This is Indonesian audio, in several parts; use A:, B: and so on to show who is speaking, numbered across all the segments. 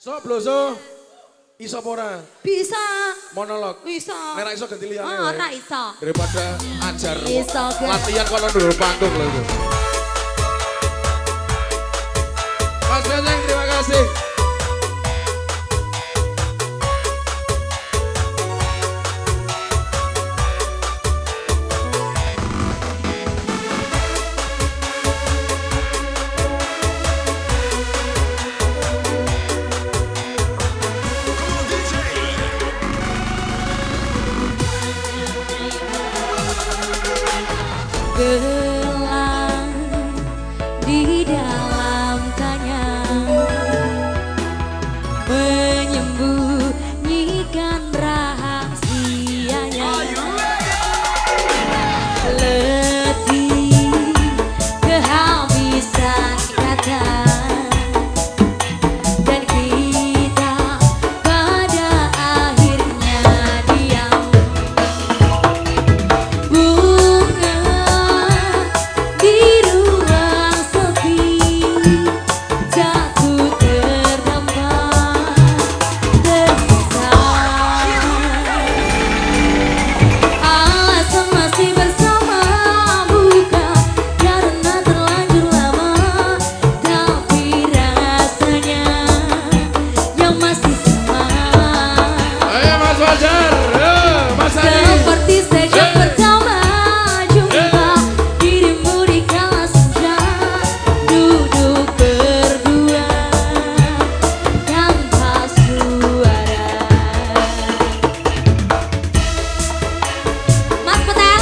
A: So bloso iso apa ora?
B: Bisa.
A: Monolog.
B: Bisa.
A: Nek ra iso ganti liyane.
B: Oh, ora iso.
A: Daripada ajar.
B: Iso, Gan.
A: Latihan kono dulu panggung lho itu. Mas Benteng terima kasih.
B: Gelang di dalam kanyang menyembunyikan rahasianya. Letih kehabisan kata dan kita pada akhirnya diam. Di ruang sepi jatuh terdampar tersisa. Alasan masih bersama bukan karena terlanjur lama, tapi rasanya yang masih sama.
A: Ayo Mas Fajar, Mas Adi.
B: Seperti sejak pertama jumpa dirimu di kala senja, duduk berdua tanpa suara. Mas Petel,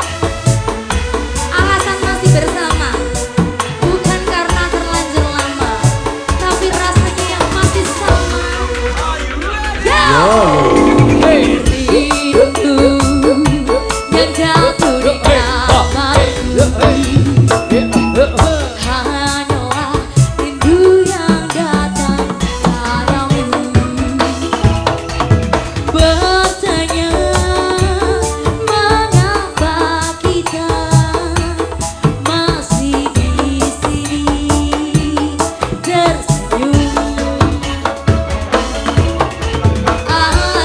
B: alasan masih bersama bukan karena terlanjur lama, tapi rasanya yang masih sama. Rindu yang jatuh di kamarku hanyalah rindu yang datang padamu. Bertanya mengapa kita masih di sini tersenyum.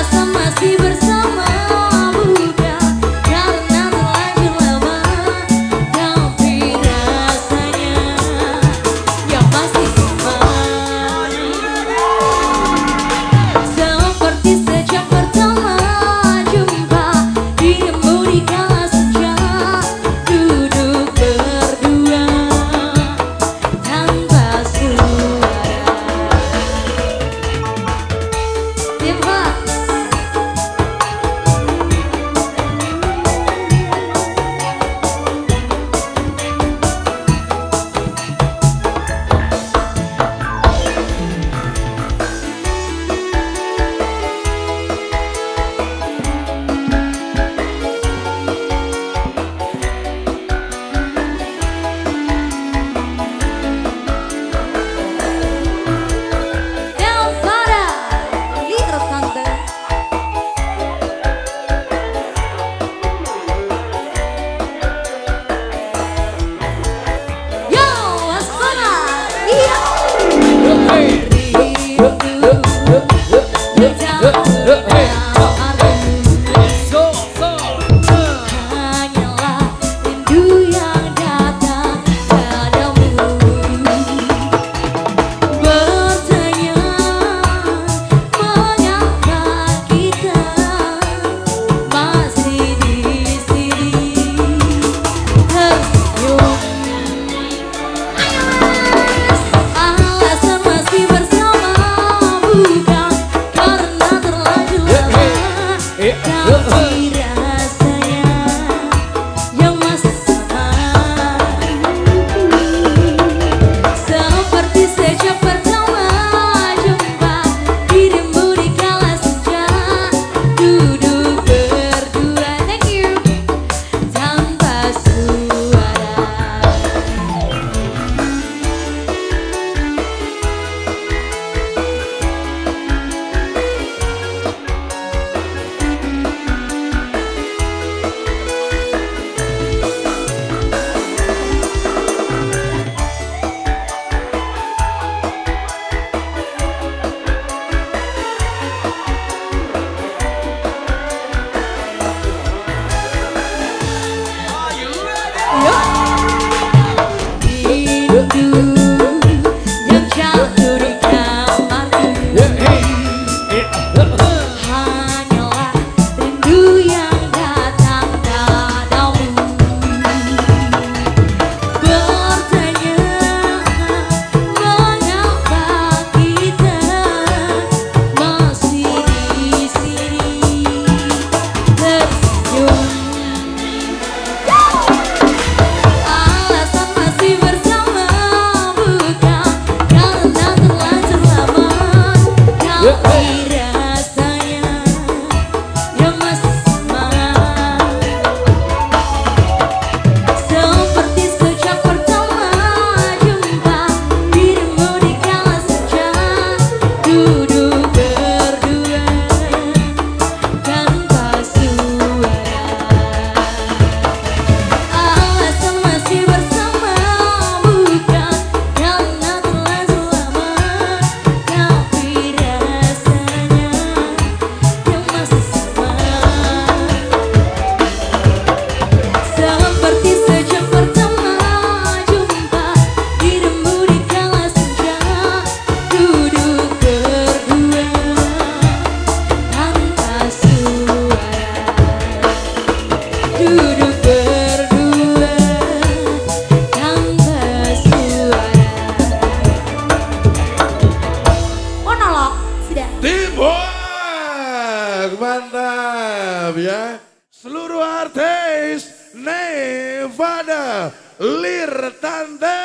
C: mantap ya. Seluruh artis Nevada Lirtante.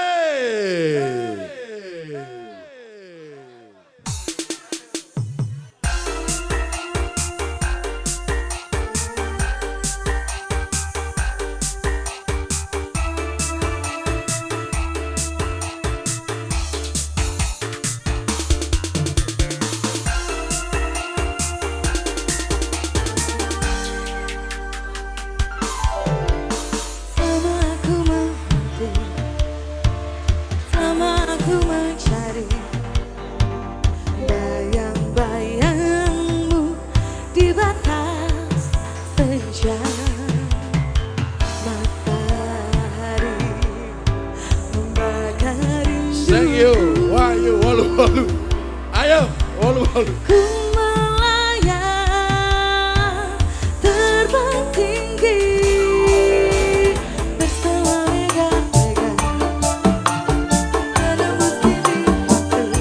C: Thank you, Wahyu, walu. Ayo, walu.
B: Ku melayang terbang tinggi bersama mega-mega menembus titik waktu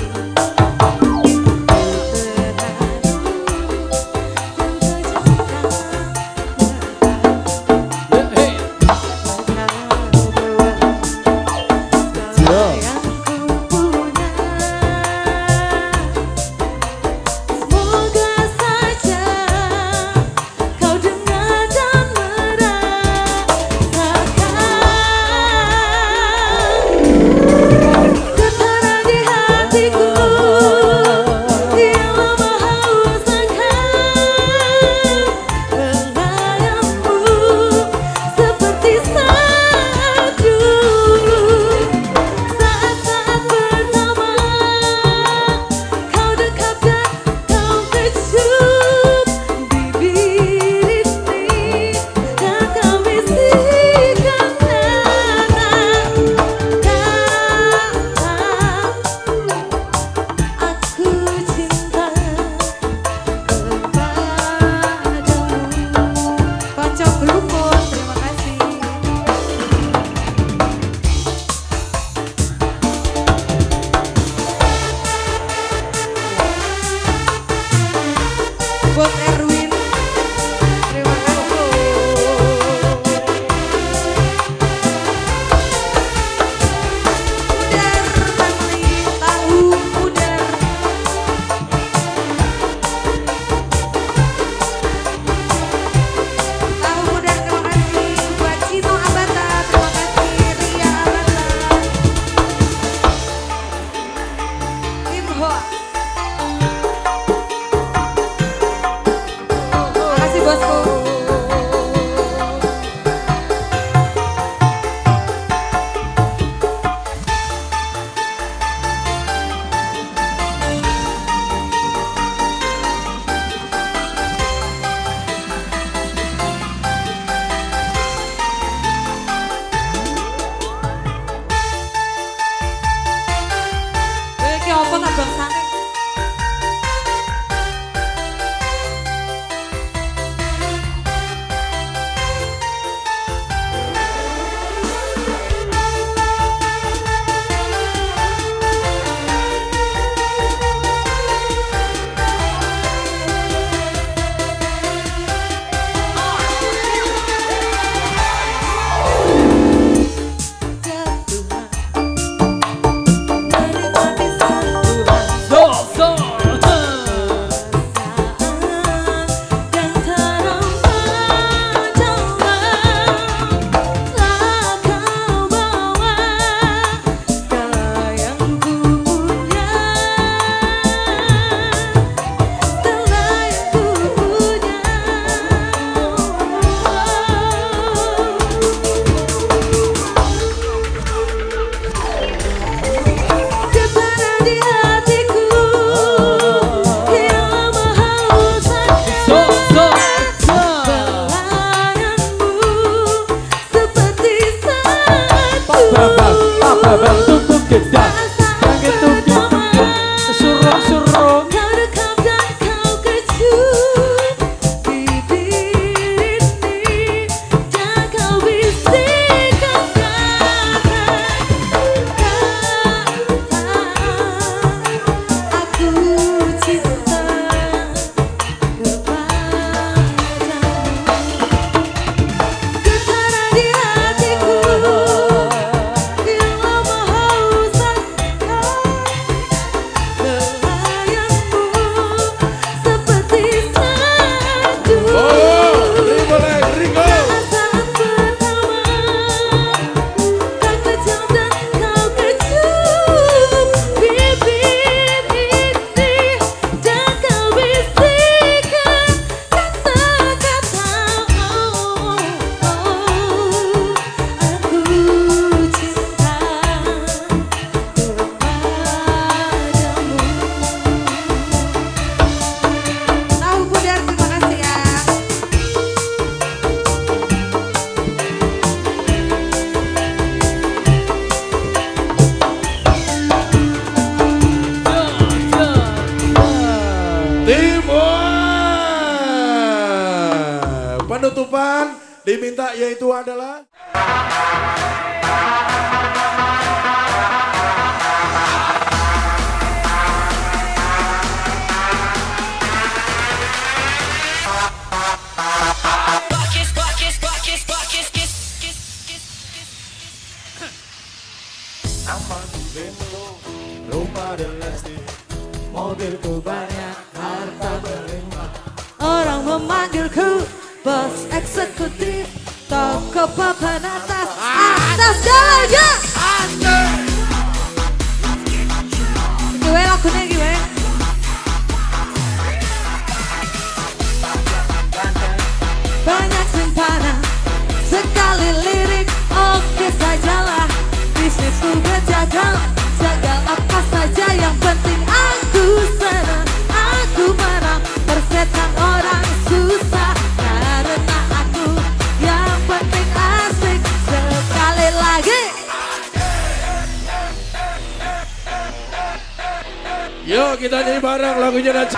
C: Timur. Penutupan diminta yaitu adalah rumah dan lesti, mobilku banyak, harta berlimpah.
B: Orang memanggilku bos eksekutif, toko papan atas, atas gaya. Gue lagunya gue. Banyak simpanan, sekali lirik, oke sajalah. Bisnisku berjagal, jagal apa saja yang penting aku senang, aku menang. Persetan orang susah karena aku yang penting asik. Sekali lagi.
C: Yuk kita nyanyi bareng lagunya Naca.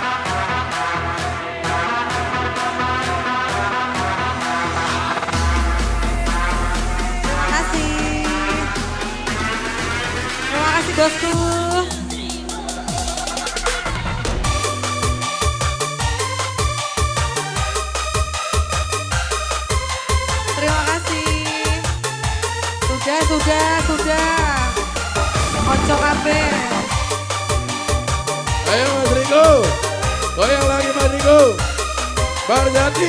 B: Terima kasih. Terima kasih bosku. Terima kasih. Sudah. Ojo kabeh.
C: Ayo Mas Riko, goyang lagi Mas Riko. Barjati.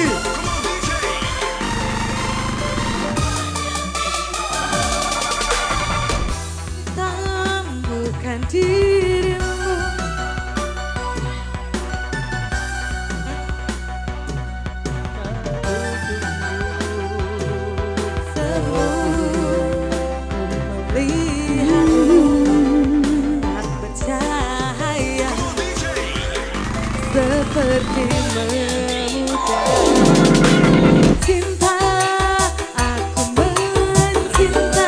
B: Bukan dirimu, melihatmu tak bercahaya seperti memudah. Cinta, aku mencinta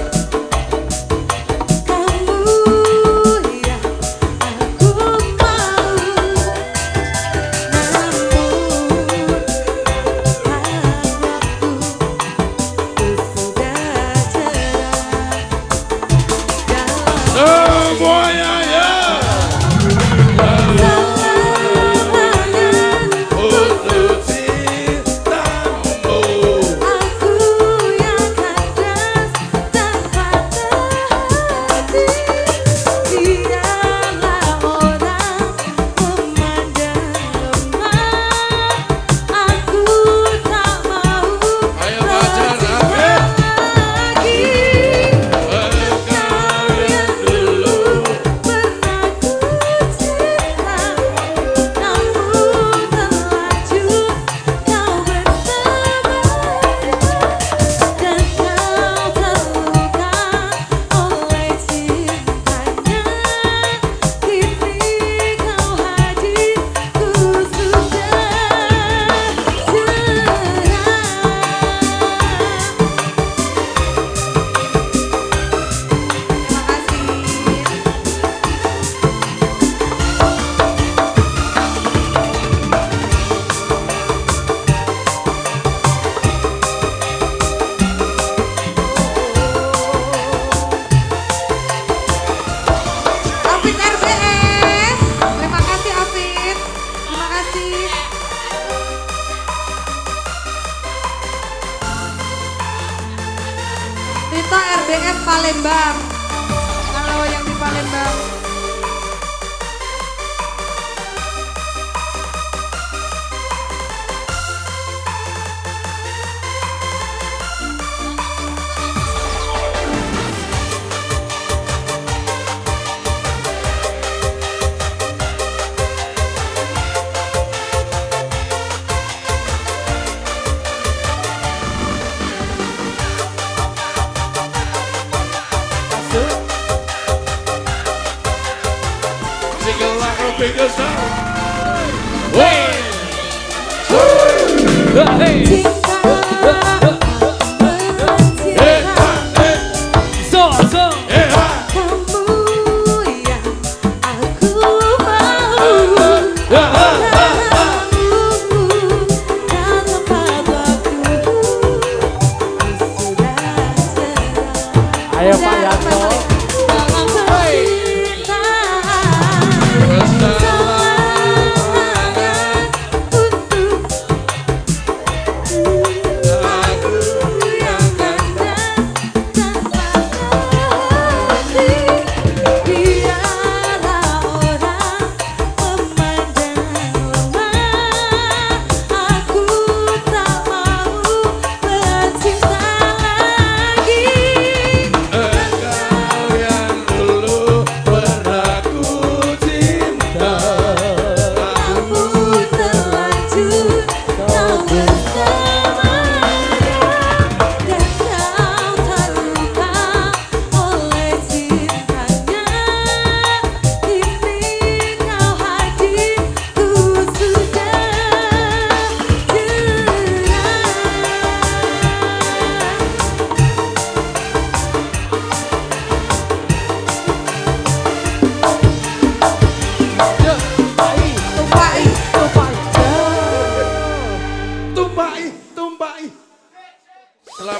B: kamu, ya aku mau. Namun tak waktu sudah cerah dalam
C: Semuanya ya. Untuk cintamu.
B: aku yang kandas tanpa hati. Dialah orang memandang lemah, aku tak mau
C: Ayo pacar,
B: terjebak lagi. Kau yang dulu pernah ku cinta, namun terlanjur kau bersamanya, dan kau terluka oleh cintanya. Kini kau hadir, ku sudah cerah. Terima kasih. Afid RBS, terima kasih Afid, terima kasih. Tito RBS Palembang, halo yang di Palembang.
C: Single like a bigger sound.
B: Cinta, mencinta kamu yang aku mau.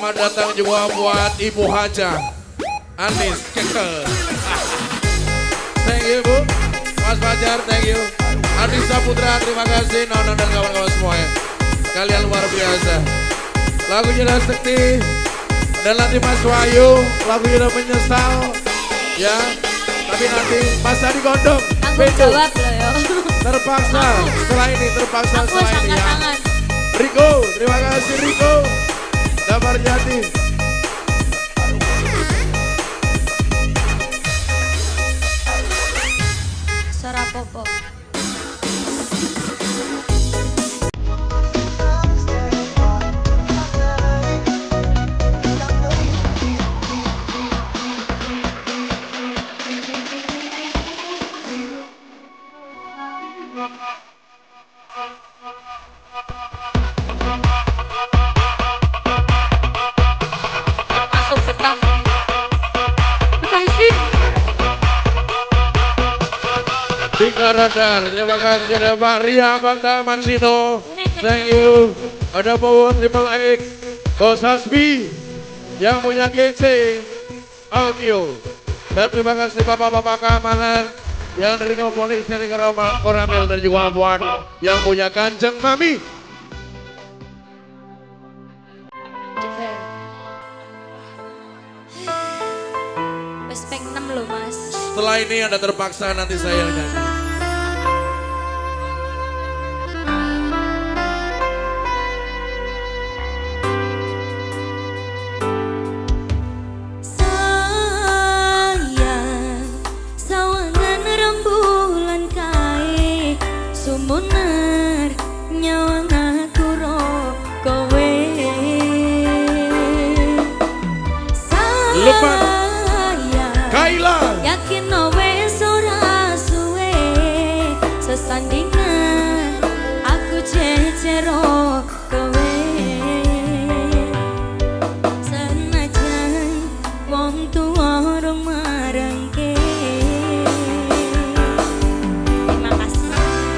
A: Selamat datang juga buat Ibu Haja Anis Kekel. Thank you Bu. Mas Fajar, thank you. Arisa Putra, terima kasih. Nona dan kawan-kawan semuanya. Kalian luar biasa. Lagunya udah Sekti. Dan nanti Mas Wahyu, lagunya udah Menyesal. Ya, tapi nanti Mas Adi Gondong.
B: Tanggung jawab loh ya.
A: Terpaksa, setelah ini terpaksa
B: Aku
A: setelah ini ya.
B: tangan.
A: Riko, terima kasih Riko. Damar Jati.
B: Suara Popo.
A: Tika Radar, terima kasih ada Bang Ria, Bang Taman Sino, thank you. Ada Bowo Triple X, Bos Hasbi, yang punya GC Audio. Dan terima kasih Bapak-Bapak keamanan yang dari Kompolis, dari Koramel dan juga Buan yang punya Kanjeng Mami.
B: Respect 6 loh Mas.
A: Setelah ini Anda terpaksa nanti saya yang nyanyi.
B: Sayang, sawangan rembulan kae, sumunar nyawang aku ro kowe.
A: Lukman,
B: Sayang,
A: Kaila,
B: yakin no wes ora suwe, sesandingan aku cecero kowe. Senajan wong tuwa rong marangke. Terima kasih.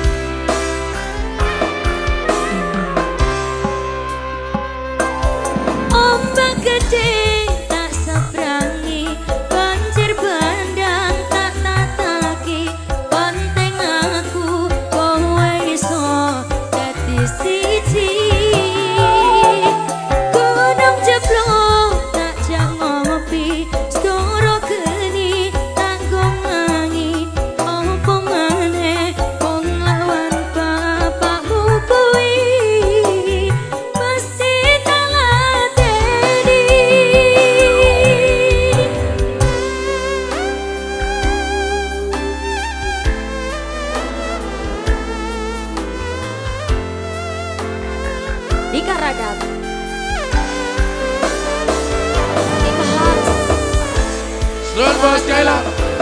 B: Ombak gede tak sabrangi, banjir bandang tak tataki, penting aku kowe iso dadi siji. Gunung jeblok tak jang ngopi, segoro geni tanggung mangi, opo maneh wong lawan bapakmu kuwi mesti tak ladeni. Tika Radar, Ibahas,
A: Selamat Bos Kaila.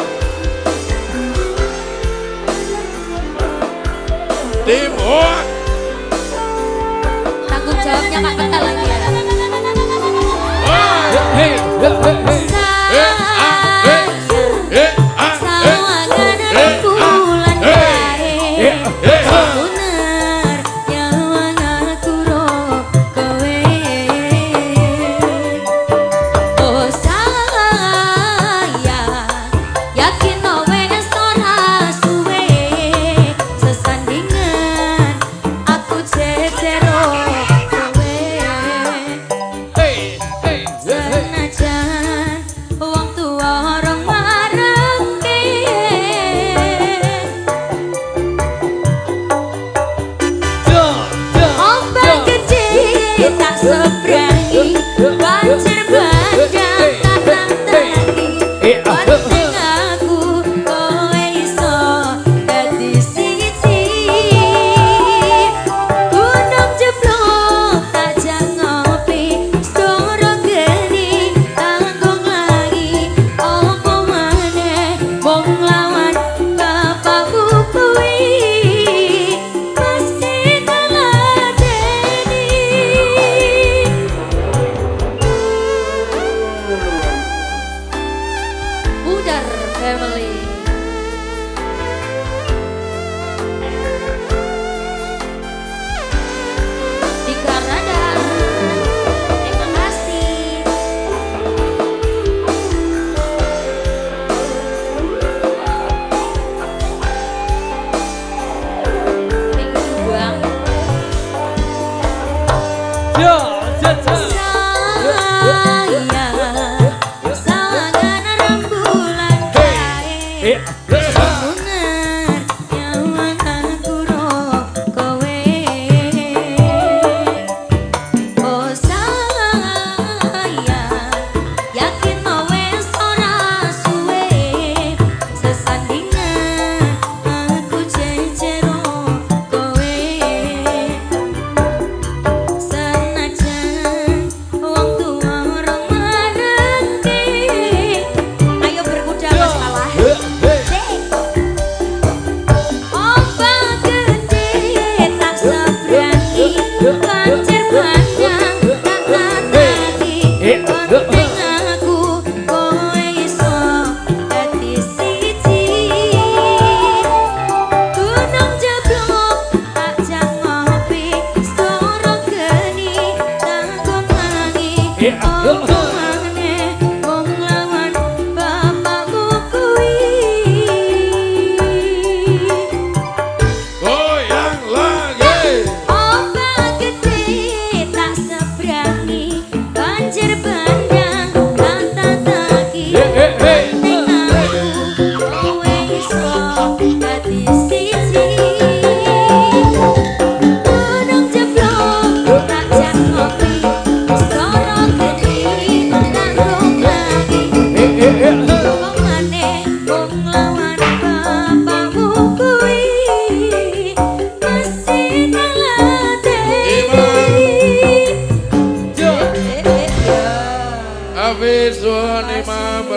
A: Tim Hoak.
B: tanggung jawabnya Kak Kental lagi ya.
C: Hey,
B: Sawangan rembulan kae, sumunar nyawang aku ro kowe. Oh sayang, yakin no wes ora suwe, sesandingan aku cecero kowe. Senajan wong tuwa rong marangke. Ombak gede tak sebrangi, banjir bandang tak nantaki, penting aku kowe iso dadi siji. Gunung jeblok tak jang ngopi, segoro geni tanggung lagi, opo maneh wong lawan bapakmu kuwi mesti tak ladeni.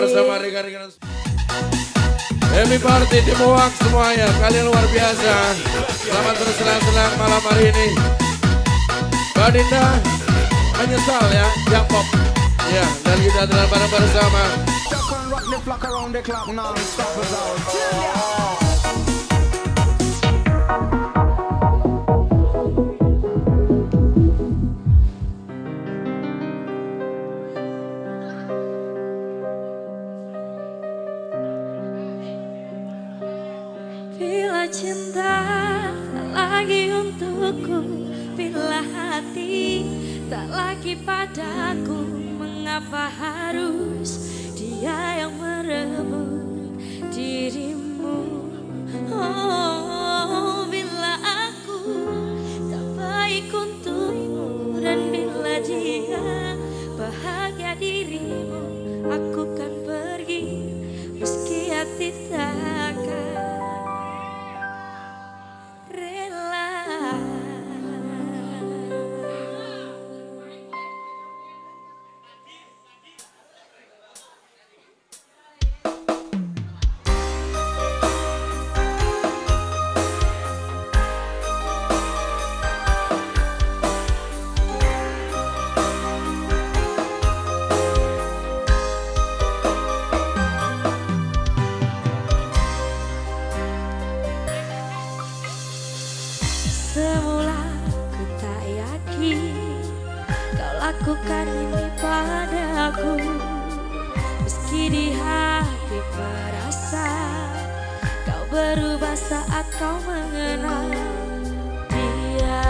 A: bersama rekan-rekan. Happy party di Moak semuanya, kalian luar biasa. Selamat bersenang-senang malam hari ini. Mbak Dinda menyesal ya, Jampok. Ya, dan kita telah bareng bersama.
B: Bila cinta tak lagi untukku, bila hati tak lagi padaku, mengapa harus dia yang merebut dirimu? Oh, bila aku tak baik untukmu, dan bila dia bahagia dirimu, aku kan pergi meski hati takkan rela. Semula ku tak yakin kau lakukan ini padaku, meski di hati merasa kau berubah saat kau mengenal dia.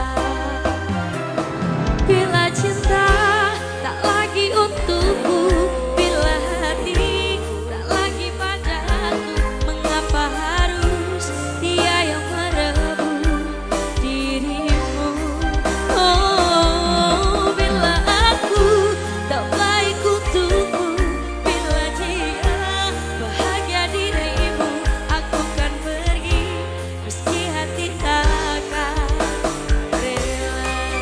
B: Bila cinta tak lagi untukku, bila hati tak lagi padaku, mengapa harus dia yang merebut dirimu? Oh, bila aku tak baik untukmu, bila dia bahagia dirimu, aku kan pergi meski hati takkan rela.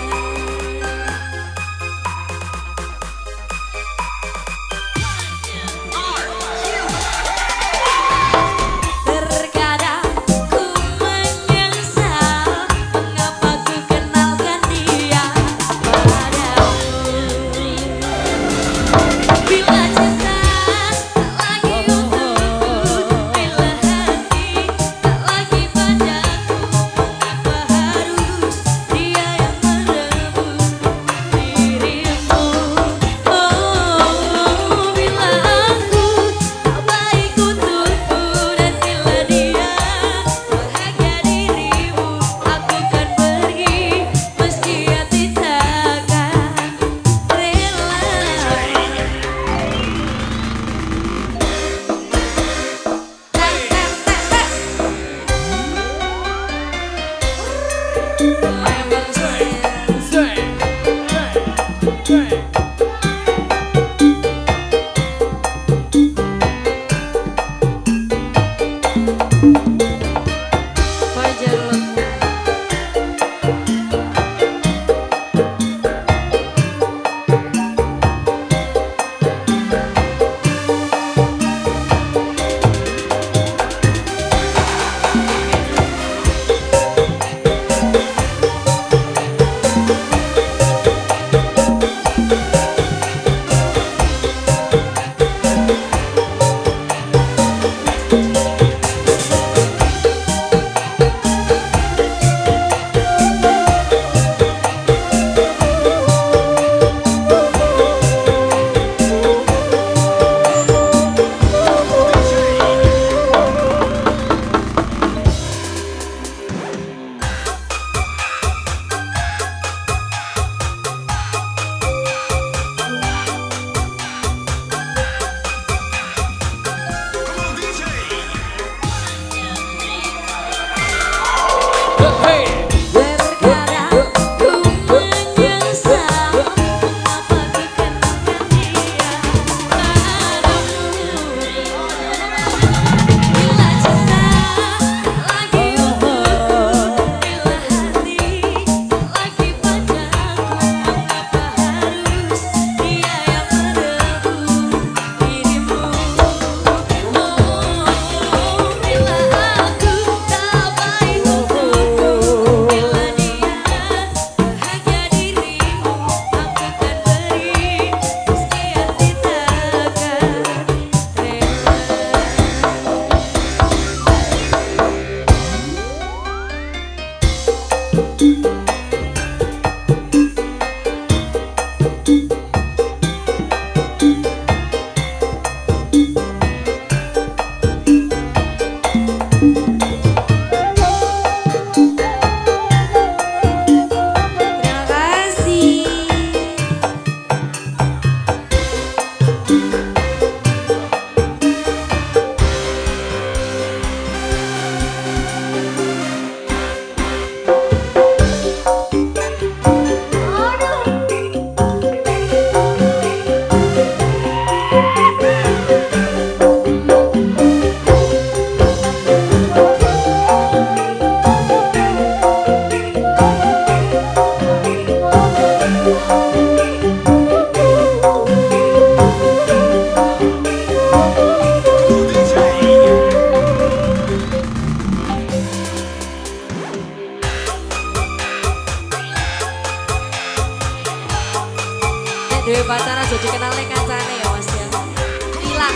B: Terkadang ku menyesal mengapa ku kenalkan dia padamu. Bila cinta tak lagi untukku, bila hati tak lagi padaku, mengapa harus dia yang merebut dirimu? Oh, bila aku tak baik untukmu, dan bila dia bahagia dirimu, aku kan pergi meski hati takkan rela. Dewe pacaran jadi kenal nek kancane ya Mas ya. Hilang.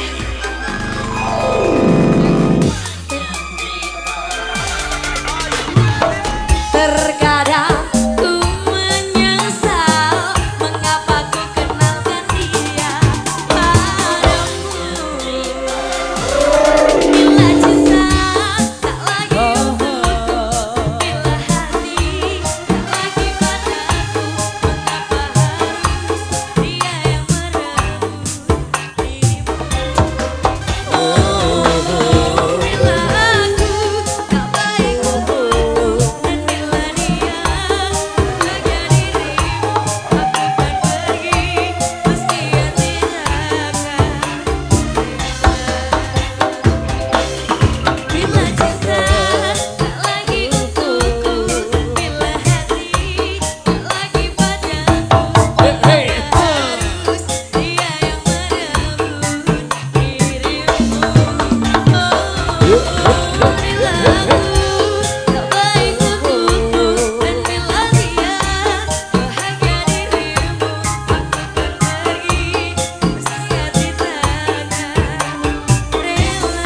B: Terkadang ku menyesal mengapa ku kenalkan dia padamu. Bila cinta tak lagi untukku, bila hati tak lagi padaku, mengapa harus dia yang merebut dirimu? Bila aku tak baik untukku dan bila dia bahagia dirimu, aku akan pergi meski hati takkan. Bila cinta tak lagi untukku, bila hati tak lagi padaku, harus dia yang merebut dirimu. Bila aku tak baik untukmu dan bila dia bahagia dirimu, aku akan pergi meski hati takkan rela.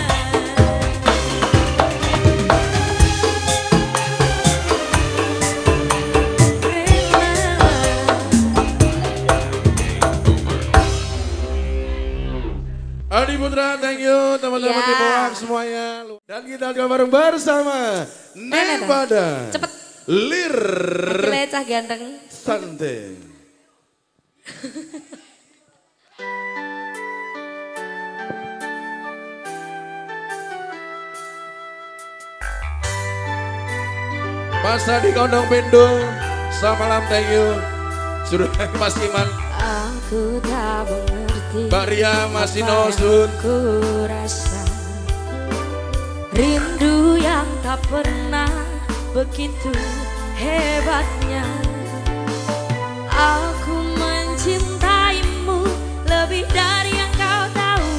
C: Adi Putra, thank you teman-teman
B: Ya.
C: di bawah semuanya. Dan kita juga bareng bersama Nevada
B: Cepet.
C: Lir
B: Lecah ganteng.
C: Sante. Mas Adi Kondong Pindo, selamat malam, thank you. Sudah Mas Iman,
B: Aku tak mengerti
C: Mbak Ria, Mas
B: apa
C: Dino,
B: yang
C: Sun.
B: ku rasa. Rindu yang tak pernah begitu hebatnya. Aku mencintaimu lebih dari yang kau tahu,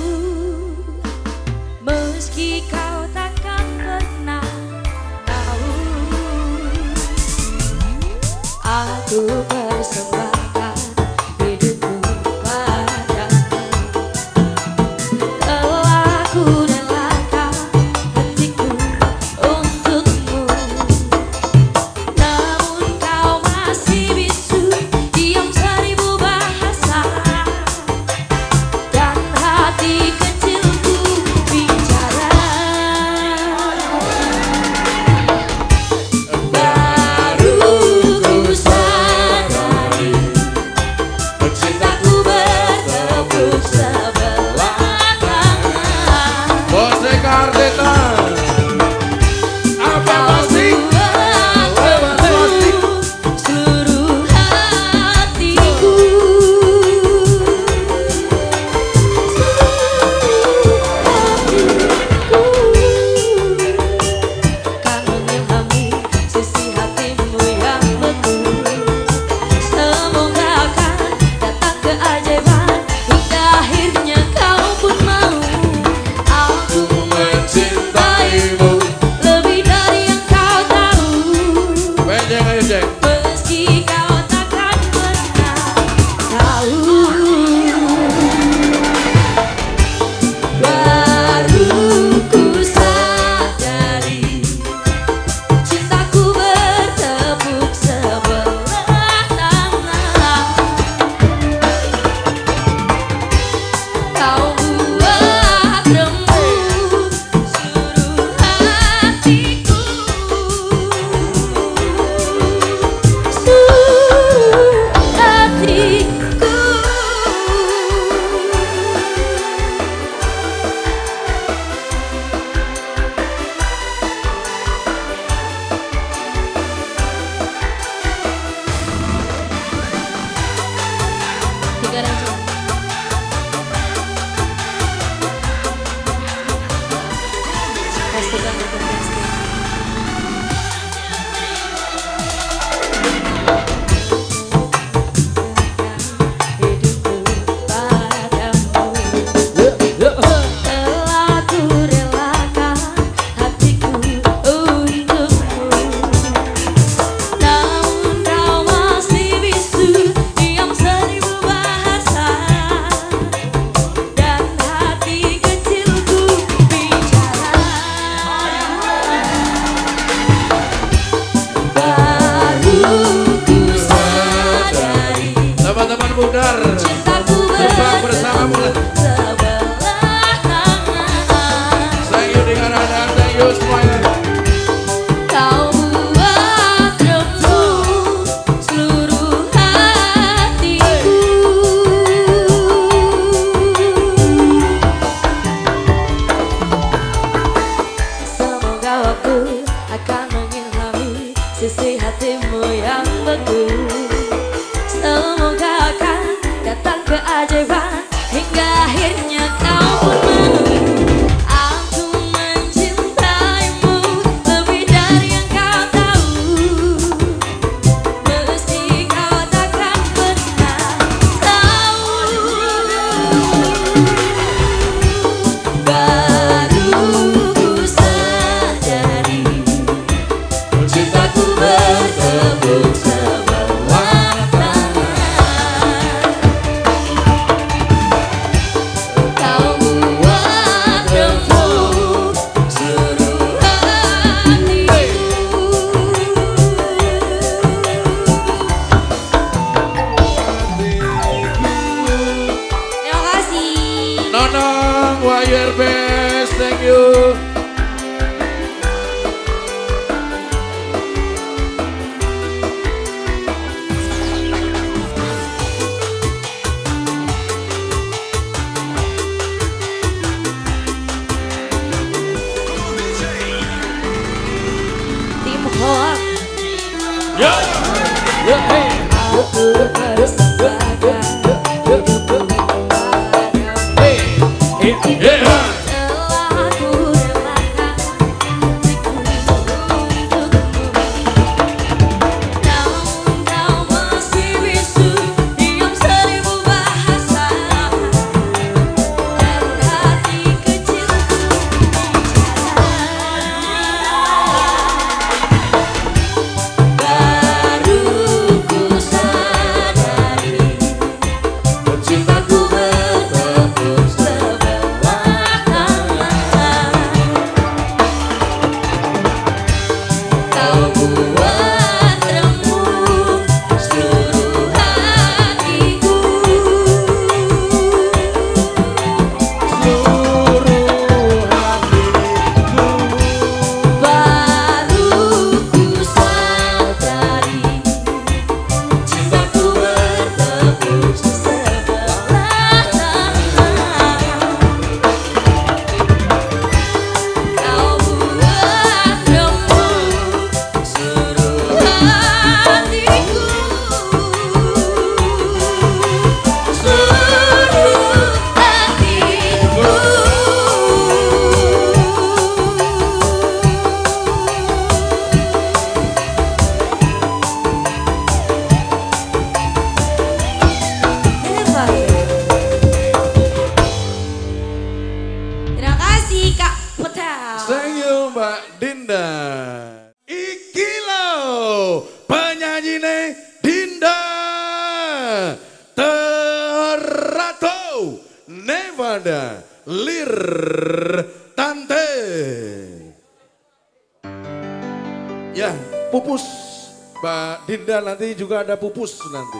B: meski kau takkan pernah tahu. Aku persembahkan hidupku padamu, lelaku dan laka hatiku untukmu. Namun kau masih bisu, diam seribu bahasa, dan hati kecilku bicara. Baru ku sadar sisi hatimu yang beku. Semoga akan datang keajaiban hingga akhirnya kau pun menunggu. Aku mencintaimu lebih dari yang kau tahu. Mesti kau takkan pernah tahu. Baru ku sadari cintaku bertepuk sebelah tangan. Kau buat remuk seluruh hatiku. Terima kasih.
C: Nonong, why your best, thank you.
B: Tim Hoak.
C: Ya, ya, hey.
B: Aku bersepakat hidupku padamu.
C: Hey, yeah.
B: Telah aku relakan hatiku untukmu. Namun kau masih bisu diam seribu bahasa. Dan hati kecilku baru ku sadari cintaku bertepuk sebelah tangan. Kau buat remuk seluruh hatiku. Baru ku sadari cintaku bertepuk sebelah tangan. Kau buat remuk seluruh hatiku. Seluruh hatiku. Terima kasih Kak Petal.
C: Thank you Mbak Dinda. Iki lo penyanyi Dinda Terato Nevada Lir Tante. Ya, pupus Mbak Dinda nanti juga ada pupus nanti.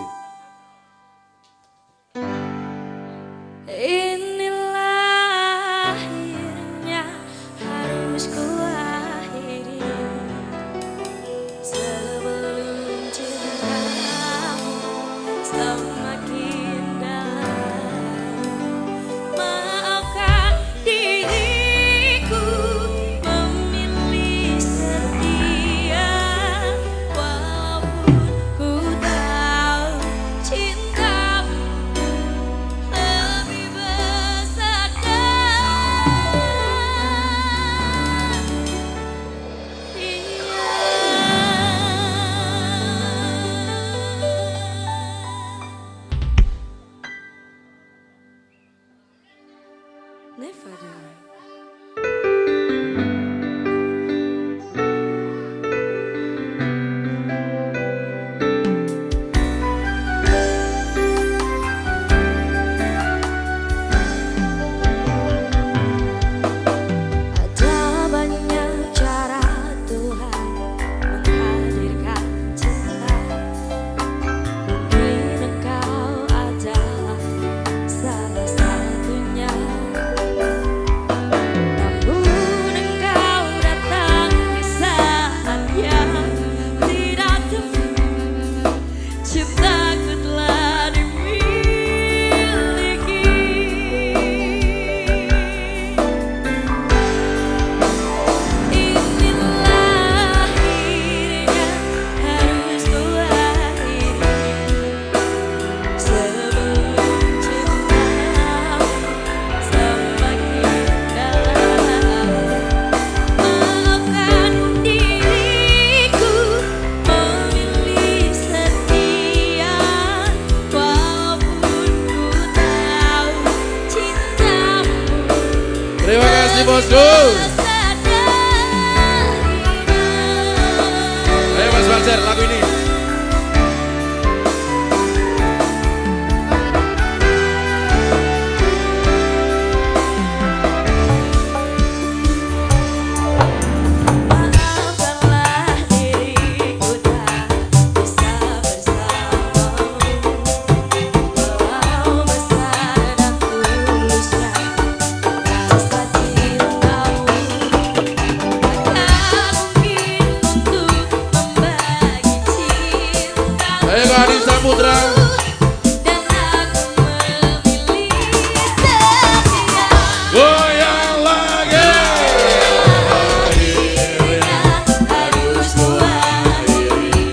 B: Inilah akhirnya harus ku akhiri sebelum cintamu semakin dalam. Maafkan diriku memilih setia walaupun ku tahu
C: bosku. Ayo Mas Fajar lagu ini. Ayo Adi Saputra. Goyang lagi. Akhirnya harus ku akhiri.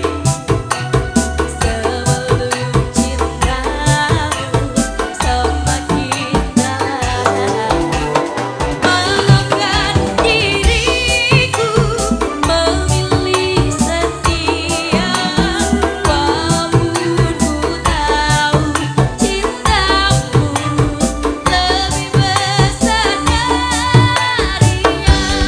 B: Sebelum cintamu semakin dalam, maafkan diriku memilih setia. Walaupun ku tahu cintamu lebih besar darinya.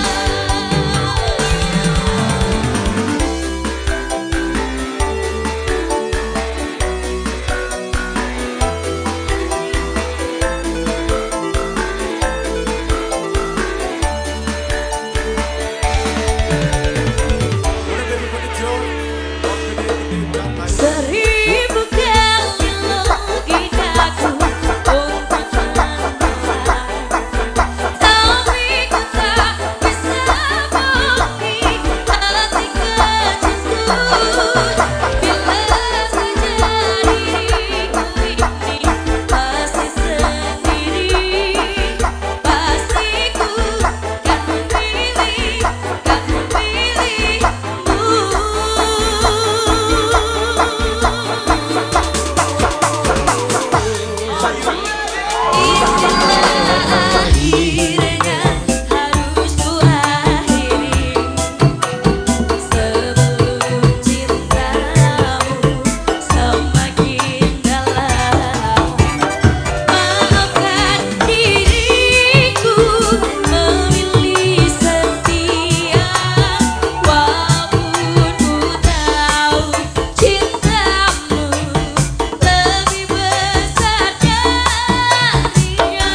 B: Seribu kali logikaku untuk menolak, tapi ku tak bisa bohongi hati kecilku. Bila saja diriku ini masih sendiri, pasti ku kan memilihmu. Akhirnya harus ku akhiri. Sebelum cintamu semakin dalam, maafkan diriku memilih setia. Walaupun ku tahu cintamu lebih besar darinya.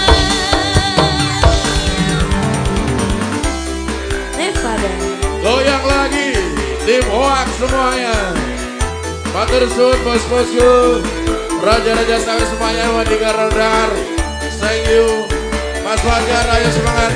B: Nevada.
C: Goyang lagi. Tim Hoak semuanya. Matur suwun bos-bosku. Raja-raja sawit semuanya Wadika Radar. Thank you. Mas Fajar ayo semangat.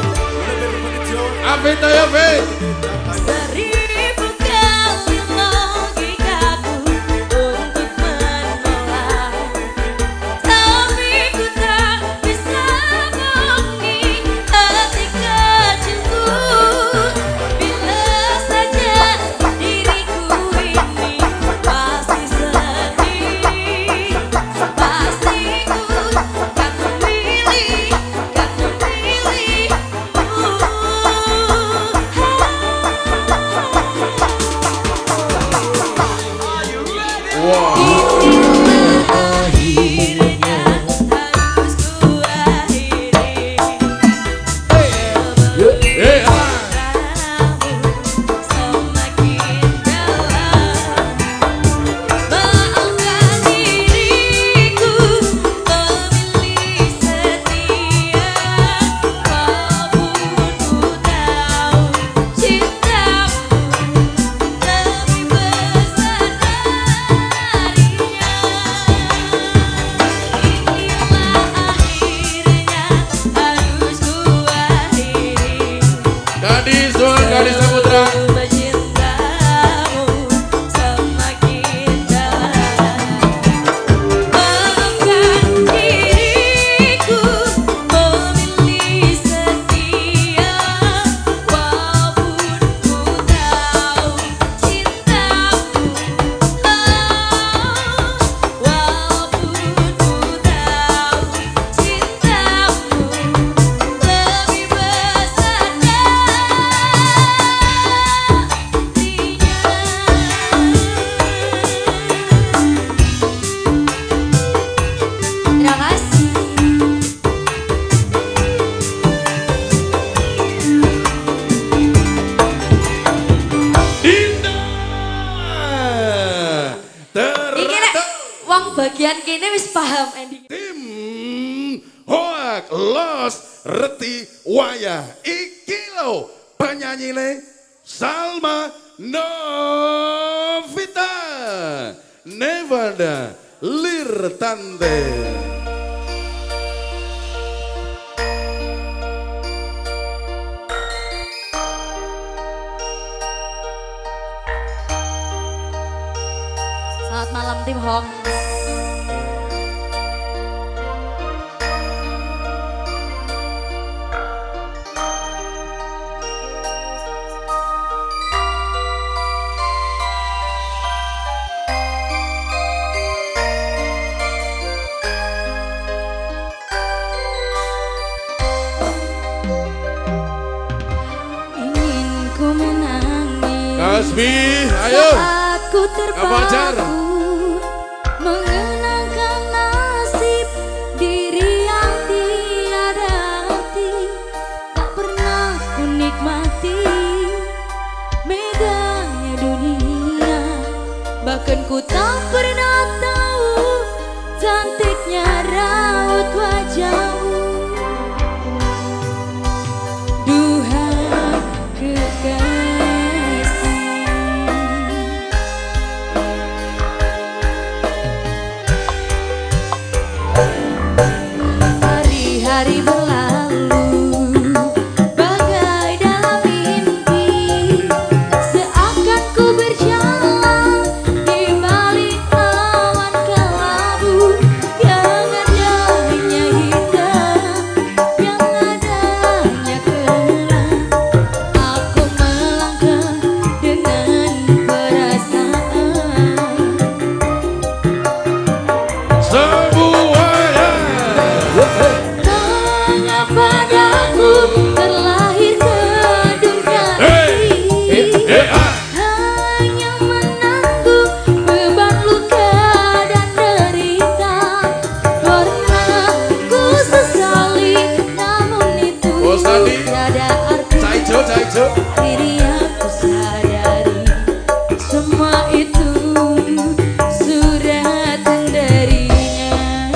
C: Afid ayo Afid.
B: Seribu kali logikaku untuk menolak, tapi ku tak bisa bohongi hati kecilku. Bila saja diriku ini masih sendiri, pasti ku kan memilihmu. wong bagian kene wis paham ending.
C: Tim Hoak Los Reti Waya iki lho penyanyine Salma Novita Nevada Lirtante.
B: Selamat malam tim Hawk. Ingin ku menangis.
C: Kasbi, ayo.
B: Saat ku terpaku mengenangkan nasib diri yang tiada arti, tak pernah ku nikmati megahnya dunia, bahkan ku tak pernah tahu cantiknya raut wajahmu. Duhai kekasih, hari berlalu bagai dalam mimpi, seakan ku berjalan di balik awan kelabu yang adanya hitam, yang adanya gelap. Aku melangkah dengan perasaan
C: Semuanya
B: padaku terlahir ke dunia ini, hanya menanggung beban luka dan derita. Pernah ku sesali, namun itu tiada arti. Diri aku sadari, semua itu suratan darinya.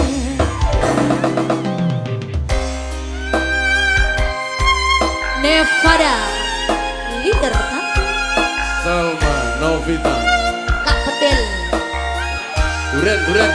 B: Nevada Lirtante,
C: Salma Novita
B: Kak Petil.
C: Duren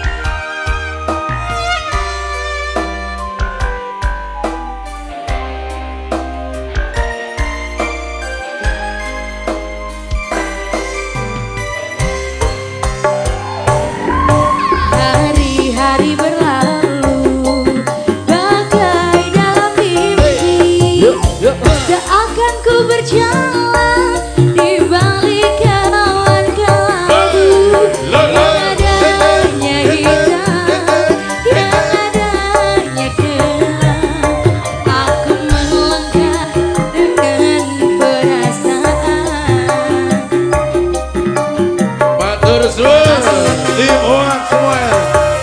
B: Hari-hari berlalu bagai dalam mimpi, seakan ku berjalan di balik awan kelabu yang adanya hitam, yang adanya gelap. Aku melangkah dengan perasaan.
C: Matur suwun Tim Hoak semuanya.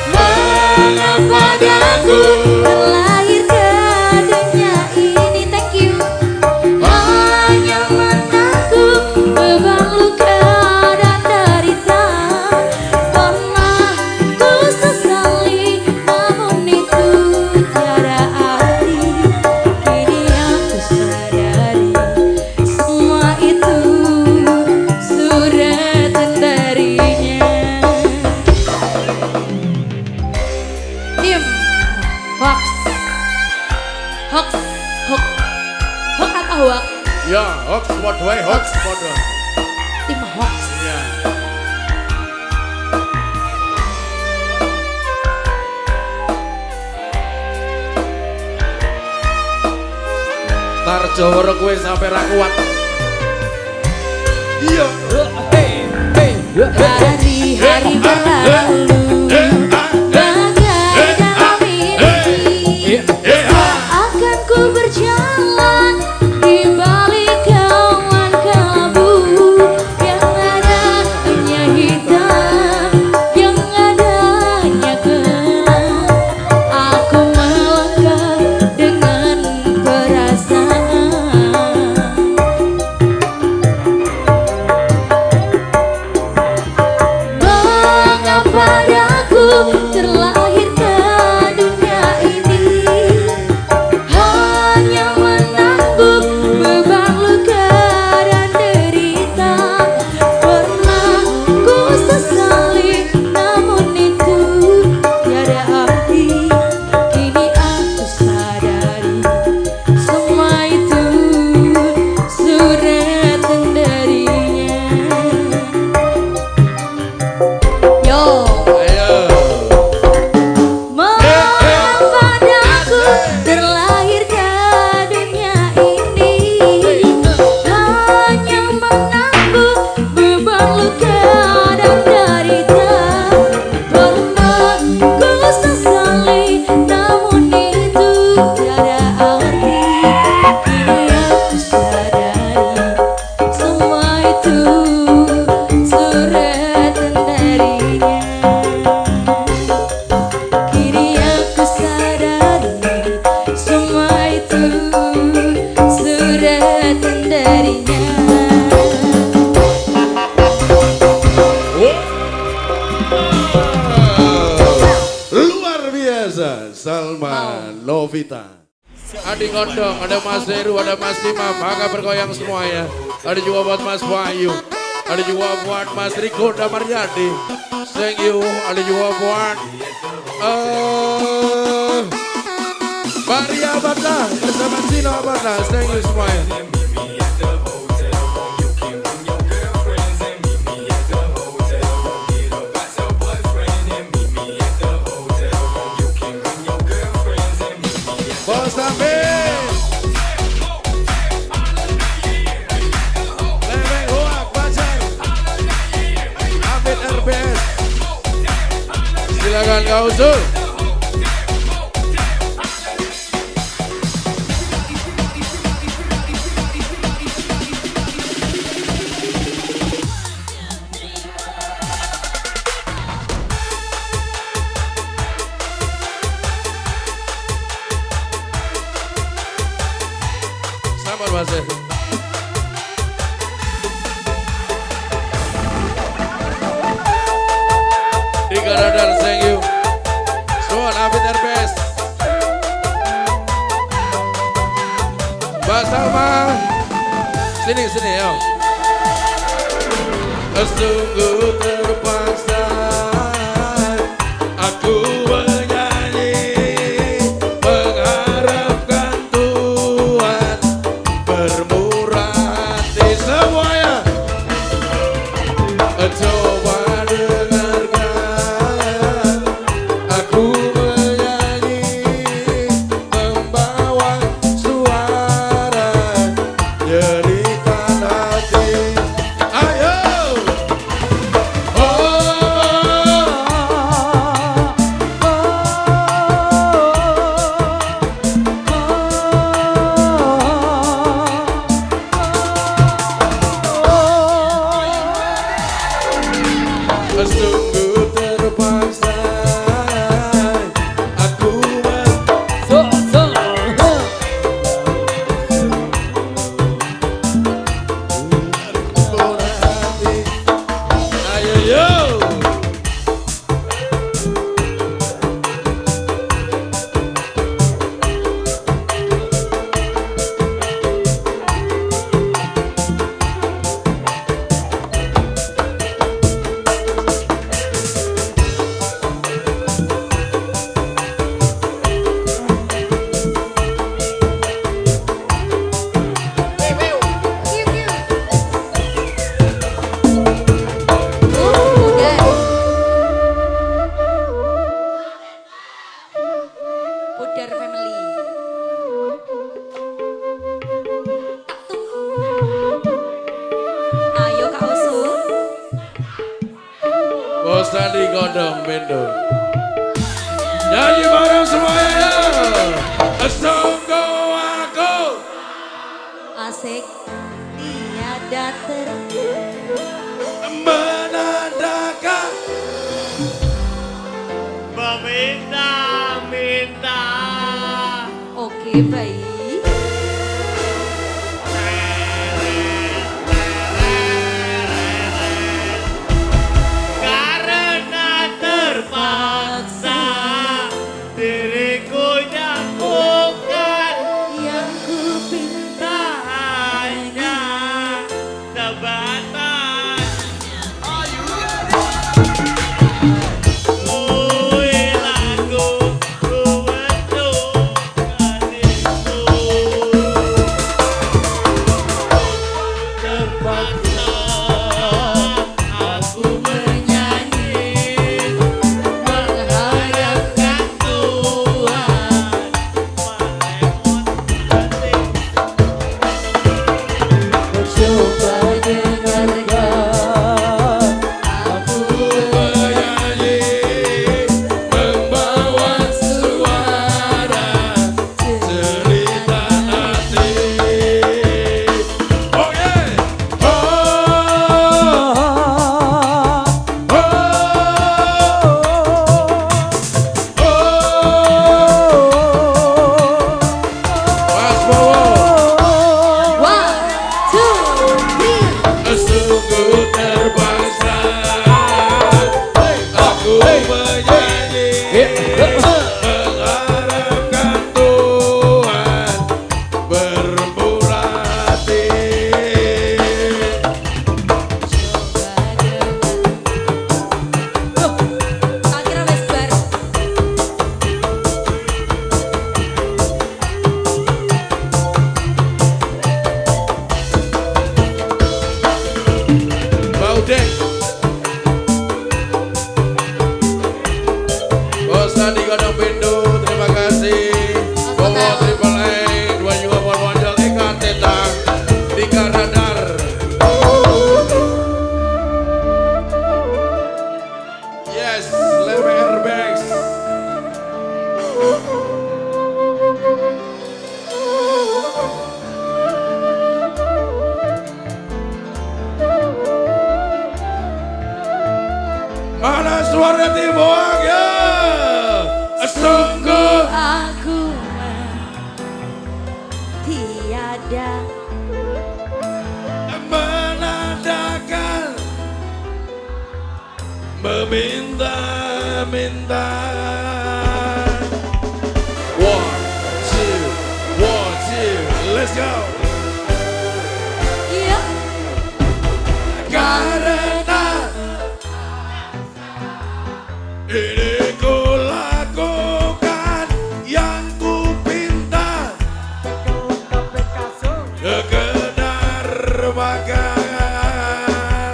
B: Padaku terlahir ke dunia ini, thank you. Hanya menanggung beban luka dan derita. Pernah ku sesali, namun itu tiada arti. Kini aku sadari, semua itu suratan darinya. Tim Hoax, Hoax, Hoax, Hoax apa Hoax?
C: Ya, Hoax Podway, Hoax Podway.
B: Tim Hoax.
C: Ya. Tar Jawara kowe sampe ra kuat. Iya.
B: Hari-hari berlalu bagai dalam mimpi, seakan ku berjalan di balik awan kelabu yang adanya hitam, yang adanya gelap. Aku melangkah dengan perasaan. Mengapa
C: Lovita. Adi Gondong, ada Mas Heru, ada Mas Tima, maka bergoyang semuanya. Ada juga buat Mas Wahyu, ada juga buat Mas Riko Damaryadi. Thank you, ada juga buat Maria Abadlah bersama Sino Abadlah. Thank you semuanya. Bos Amin, Lembeng Huak Pacar, Abid RBS. Silakan kau usul. Sabar Mas. Tiga radar, thank you. Soal Abid RBS. Mbak Salma, sini ya. Sungguh terpaksa aku menyanyi, mengharapkan Tuhan bermurah hati semuanya. Coba dengarkan aku menyanyi, membawa suara jeritan hati. Ayo, sungguh terpaksa aku bermurah hati. Ayo yo.
B: Pudar Family. Ayo Kak Usul.
C: Bos Adi Gondong Bendo. Nyanyi bareng semuanya. Sungguh aku
B: Asik. Tiada
C: menandakan
D: meminta-minta.
B: Oke, baik.
D: Karena terpaksa diriku nyakukan
B: Yang ku pinta
D: hanya sebagai
C: Dek. Bos Andi Godong Pindu, terima kasih. Bowo Triple A, dua juga Pol Monjol, Eka Tetang, Dika Radar. Yes, Leme Airbags. Mana suara Timuak ya? Sungguh
B: Aku tiada
C: menandakan meminta-minta. One, two, let's go.
B: ya
C: Karena ini ku lakukan yang ku pinta, sekedar makan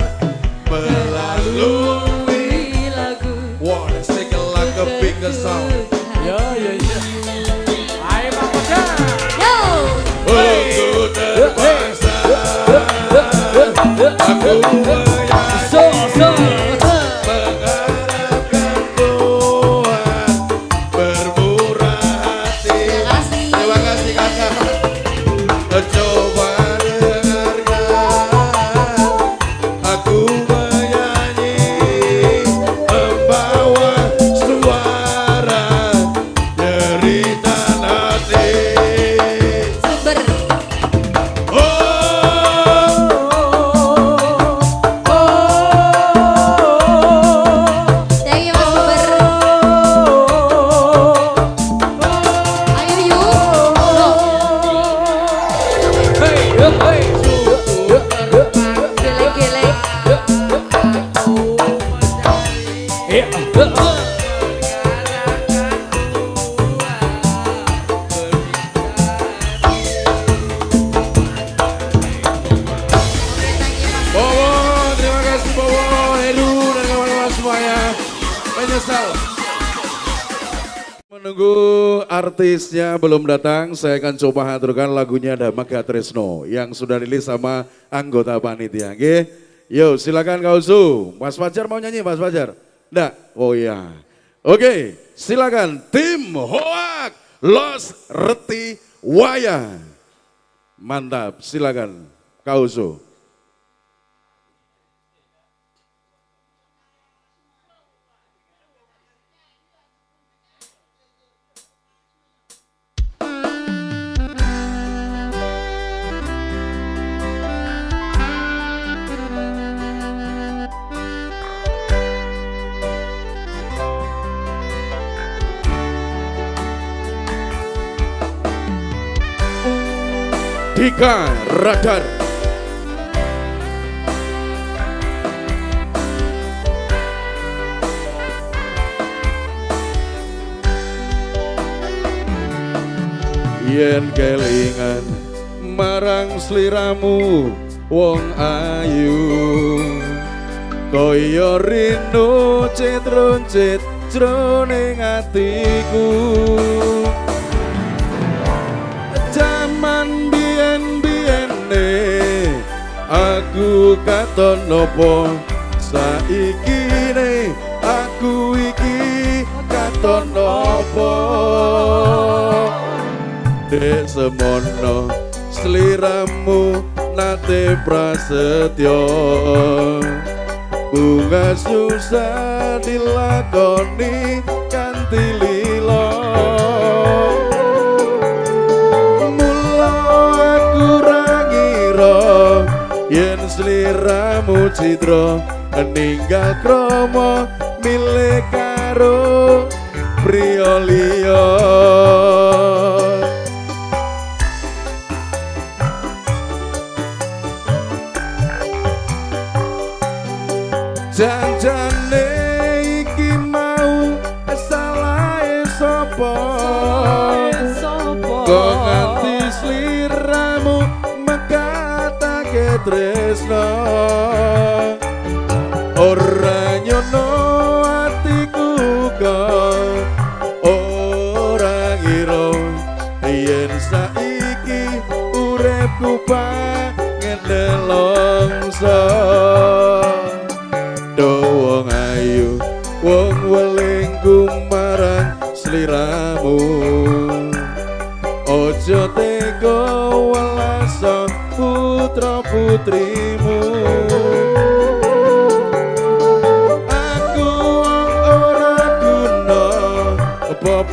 C: melalui
B: lagu
C: wanna sing it like a bigger song.
A: Ya, ya, ya. Ayo Pak Fajar.
B: Yo
C: Aku terpaksa, aku mengharapkan Tuhan bermurah hati. Terima kasih kakak. Coba dengarkan aku menyanyi, membawa suara jeritan hati.
B: sumber thank you Mas Sumber. Ayo yuk gelek-gelek
C: Bowo, terima kasih Bowo, Heru dan kawan-kawan semuanya. Menyesal. Menunggu artisnya belum datang, saya akan coba haturkan lagunya Damaga Tresno yang sudah rilis sama anggota panitia. Oke, yuk silakan Kak Usu. Mas Fajar mau nyanyi, Mas Fajar? Enggak? Oh iya. Oke, silakan tim Hoak Los Reti Waya. Mantap, silakan Kak Usu. Dika Radar. Yen kelingan marang sliramu wong ayu, kaya rino citruncit jroning atiku. Jaman biyen-biyene aku katon nopo, saiki ne aku iki katon nopo. Dek semono sliramu nate prasetyo, bunga susah dilakoni kanthi lilo. Mula aku ra ngira yen sliramu citra ninggal krama milih karo priya liya. Janjane iki mau salahe sapa, kok nganti sliramu mekatake tresno.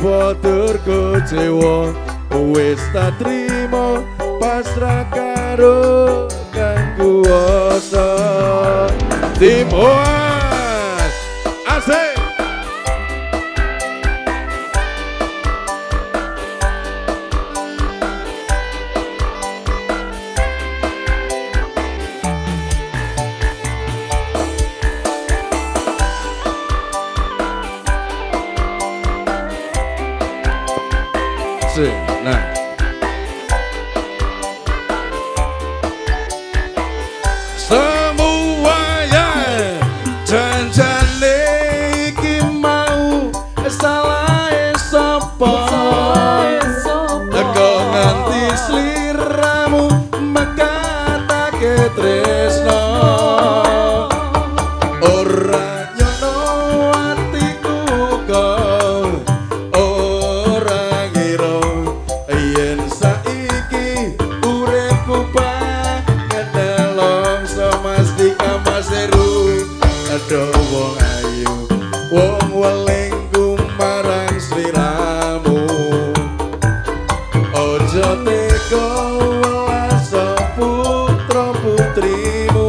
C: apa tur kecewa wis tak trimo pasrah karo kang kuwasa Timoan asik nah semuanya janjane iki mau salah sapa teko nganti sliramu mekatake tresno ora nyono atiku kok ora ngira yen saiki uripku banget nelongso mesti kamaseru ada wong ayu wong welingku marang sliramu ojo teko welas putra putrimu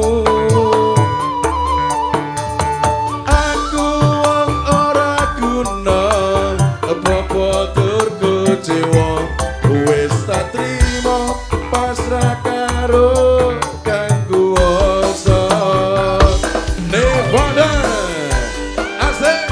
C: aku wong ora guna apa-apa tur kecewa wis tak trimo pasrah karo kang kuwasa Nevada asik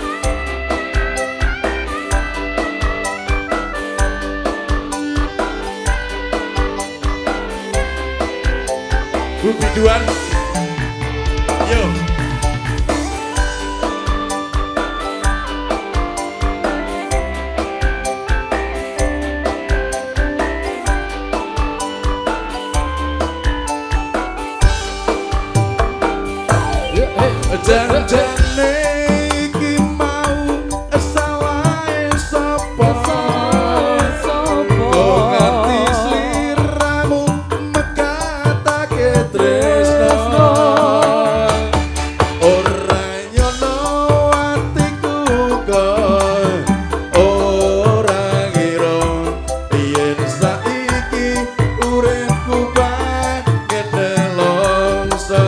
C: Bu Biduan yo janjane iki mau salah sapa kok nganti sliramu mekatake tresno ora nyono atiku kok ora ngira yen saiki uripku banget nelongso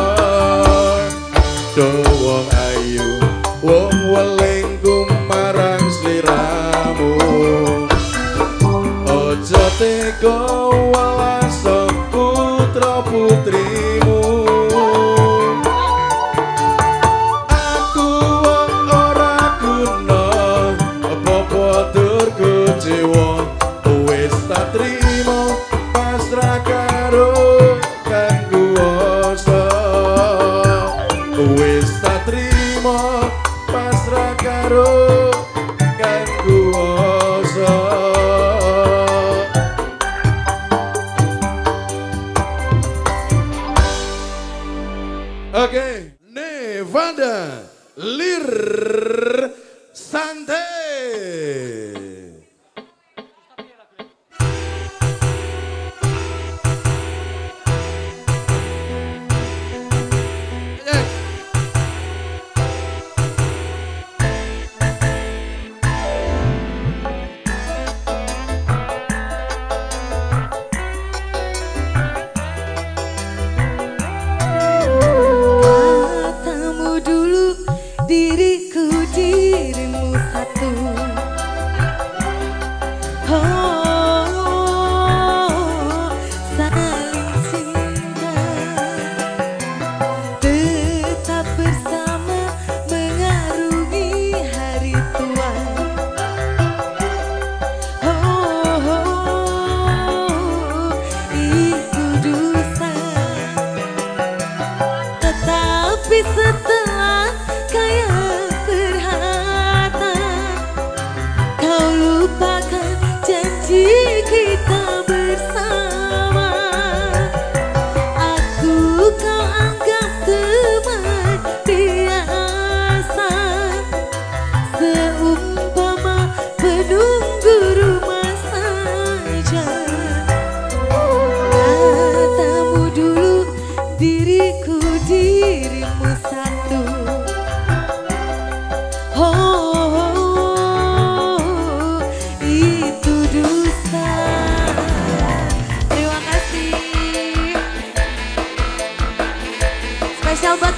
C: wong ayu wong welingku marang sliramu ojo teko welas putra putrimu aku wong ora guna apa-apa tur kecewa wis tak trimo pasrah karo kang kuwasa wis tak trimo pasrah karo kang kuwasa Oke, Nevada Lir Santai
B: diriku dirimu satu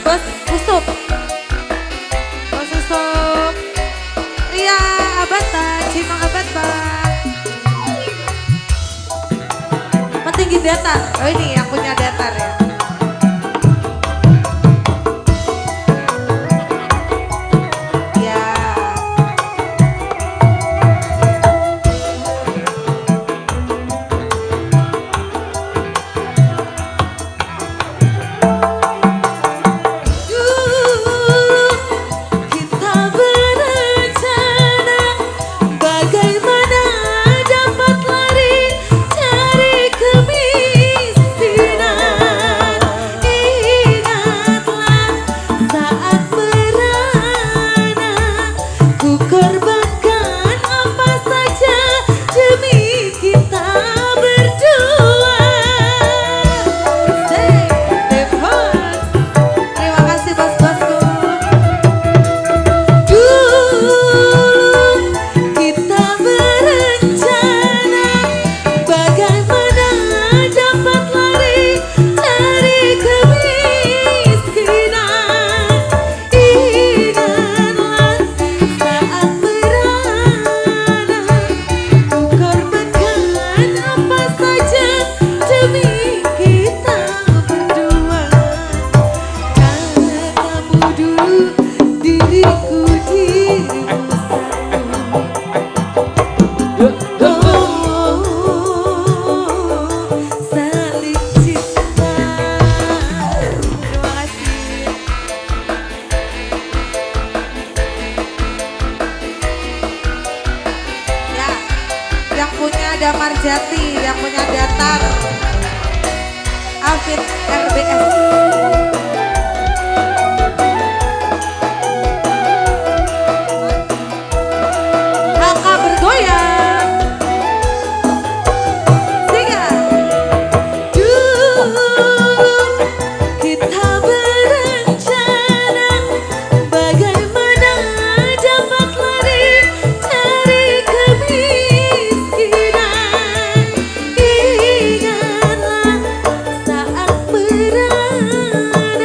B: Bos Usup. Bos Usup. Ria abad bang, Cimang abad bang. Tinggi datar. Oh ini yang punya datar ya. Ya. Kita berencana bagaimana dapat lari dari kemiskinan. Ingatlah saat merana ku korbankan apa saja demi kita berdua. Say the words. Terima kasih bos-bosku. Dulu kita berencana bagaimana dapat lari dari kemiskinan. Ingatlah saat merana ku korbankan apa saja demi kita berdua. Karena kamu dulu diriku satu. Saling cinta. Terima kasih. Ya, yang punya Damar Jati, yang punya datar, Afid RBS. Angka bergoyang. Singa. Dulu kita berencana bagaimana dapat lari dari kemiskinan. Ingatlah saat merana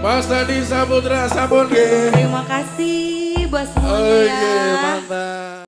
C: Mas Tadi Saputra Sampun nggih.
B: Terima kasih buat
C: Oh
B: semuanya.
C: iya, mantap.